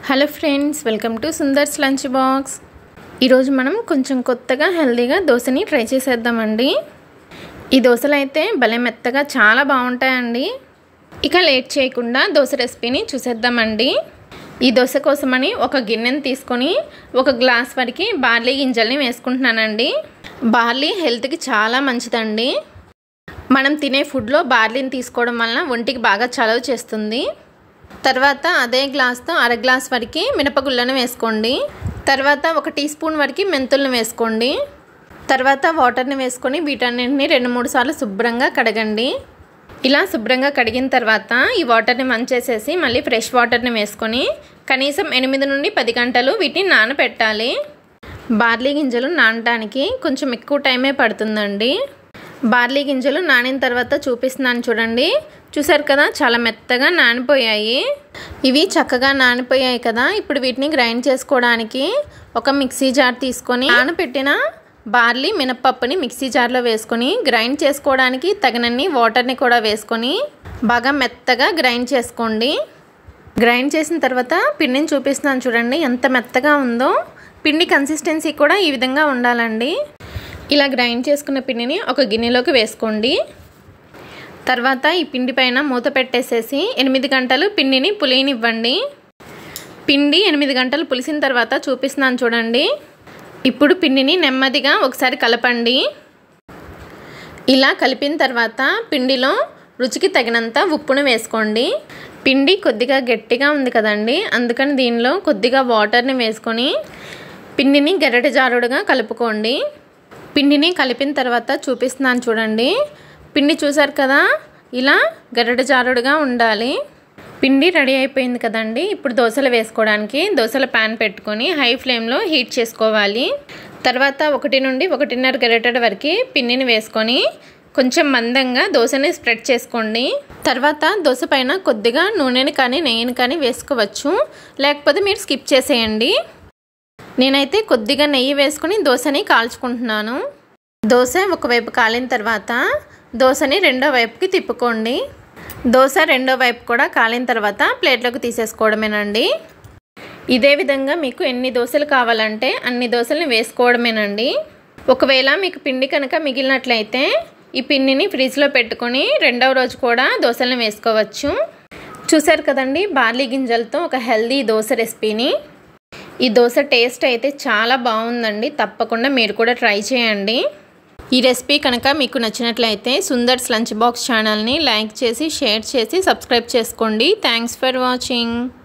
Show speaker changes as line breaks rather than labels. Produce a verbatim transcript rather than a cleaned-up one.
Hello friends, welcome to Sundar's lunch box. ఈరోజు మనం కొంచెం కొత్తగా హెల్దీగా దోశని ట్రై చేసేద్దామండి. ఈ దోశలు అయితే భలే మెత్తగా చాలా బాగుంటాయండి. ఇక లేట్ చేయకుండా దోశ రెసిపీని చూసేద్దామండి. ఈ దోశ కోసమని ఒక గిన్నెని తీసుకొని ఒక గ్లాస్ వరకు బార్లీ గింజల్ని వేసుకుంటున్నానండి. బార్లీ హెల్త్కి చాలా మంచిదండి. మనం తినే ఫుడ్లో బార్లీని తీసుకోవడం వలన ఒంటికి బాగా చలవ చేస్తుంది. తర్వాత అదే గ్లాస్తో అర గ్లాస్ వరకు మినపగుళ్ళను వేసుకోండి. తర్వాత ఒక టీ స్పూన్ వరకు మెంతులను వేసుకోండి. తర్వాత వాటర్ని వేసుకొని వీటన్నింటిని రెండు మూడు సార్లు శుభ్రంగా కడగండి. ఇలా శుభ్రంగా కడిగిన తర్వాత ఈ వాటర్ని మంచేసేసి మళ్ళీ ఫ్రెష్ వాటర్ని వేసుకొని కనీసం ఎనిమిది నుండి పది గంటలు వీటిని నానబెట్టాలి. బార్లీ గింజలు నానడానికి కొంచెం ఎక్కువ టైమే పడుతుందండి. బార్లీ గింజలు నానిన తర్వాత చూపిస్తున్నాను చూడండి. చూసారు కదా, చాలా మెత్తగా నానిపోయాయి. ఇవి చక్కగా నానిపోయాయి కదా. ఇప్పుడు వీటిని గ్రైండ్ చేసుకోవడానికి ఒక మిక్సీ జార్ తీసుకొని నానబెట్టిన బార్లీ మినపప్పుని మిక్సీ జార్లో వేసుకొని గ్రైండ్ చేసుకోవడానికి తగినన్ని వాటర్ని కూడా వేసుకొని బాగా మెత్తగా గ్రైండ్ చేసుకోండి. గ్రైండ్ చేసిన తర్వాత పిండిని చూపిస్తున్నాను చూడండి, ఎంత మెత్తగా ఉందో. పిండి కన్సిస్టెన్సీ కూడా ఈ విధంగా ఉండాలండి. ఇలా గ్రైండ్ చేసుకున్న పిండిని ఒక గిన్నెలోకి వేసుకోండి. తర్వాత ఈ పిండి పైన మూత పెట్టేసేసి ఎనిమిది గంటలు పిండిని పులియనివ్వండి. పిండి ఎనిమిది గంటలు పులిసిన తర్వాత చూపిస్తున్నాను చూడండి. ఇప్పుడు పిండిని నెమ్మదిగా ఒకసారి కలపండి. ఇలా కలిపిన తర్వాత పిండిలో రుచికి తగినంత ఉప్పును వేసుకోండి. పిండి కొద్దిగా గట్టిగా ఉంది కదండి, అందుకని దీనిలో కొద్దిగా వాటర్ని వేసుకొని పిండిని గరిటె జారుడుగా కలుపుకోండి. పిండిని కలిపిన తర్వాత చూపిస్తున్నాను చూడండి. పిండి చూసారు కదా, ఇలా గరిటె జారుడుగా ఉండాలి. పిండి రెడీ అయిపోయింది కదండి. ఇప్పుడు దోశలు వేసుకోవడానికి దోశల ప్యాన్ పెట్టుకొని హై ఫ్లేమ్లో హీట్ చేసుకోవాలి. తర్వాత ఒకటి నుండి ఒకటిన్నర గరిటెల వరకు పిండిని వేసుకొని కొంచెం మందంగా దోశని స్ప్రెడ్ చేసుకోండి. తర్వాత దోశ పైన కొద్దిగా నూనెని కానీ నెయ్యిని కానీ వేసుకోవచ్చు, లేకపోతే మీరు స్కిప్ చేసేయండి. నేనైతే కొద్దిగా నెయ్యి వేసుకొని దోశని కాల్చుకుంటున్నాను. దోశ ఒకవైపు కాలిన తర్వాత దోశని రెండో వైపుకి తిప్పుకోండి. దోశ రెండో వైపు కూడా కాలిన తర్వాత ప్లేట్లోకి తీసేసుకోవడమేనండి. ఇదే విధంగా మీకు ఎన్ని దోశలు కావాలంటే అన్ని దోశల్ని వేసుకోవడమేనండి. ఒకవేళ మీకు పిండి కనుక మిగిలినట్లయితే ఈ పిండిని ఫ్రిడ్జ్లో పెట్టుకొని రెండవ రోజు కూడా దోశలను వేసుకోవచ్చు. చూసారు కదండి, బార్లీ గింజలతో ఒక హెల్దీ దోశ రెసిపీని. ఈ దోశ టేస్ట్ అయితే చాలా బాగుందండి. తప్పకుండా మీరు కూడా ట్రై చేయండి. ఈ రెసిపీ కనుక మీకు నచ్చినట్లయితే సుందర్స్ లంచ్ బాక్స్ ఛానల్ని లైక్ చేసి షేర్ చేసి సబ్స్క్రైబ్ చేసుకోండి. Thanks for watching.